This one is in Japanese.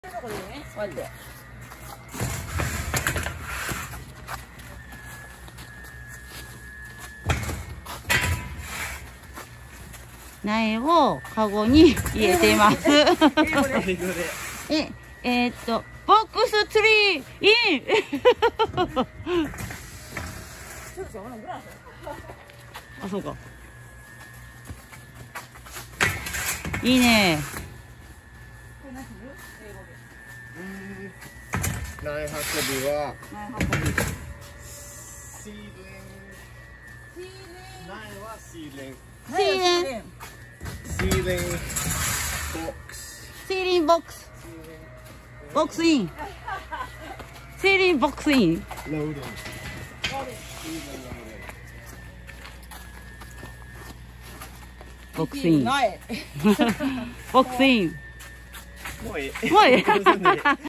これね、こうやって。苗をカゴに入れてます。ボックスツリーイン。あ、そうか。いいね。 苗運びはシーリング。苗はシーリング。 シーリンボックス。 シーリンボックス。ボックスイン。シーリンボックスイン。 ローディング。 ボックスイン。ボックスイン。 もういい。 もういい。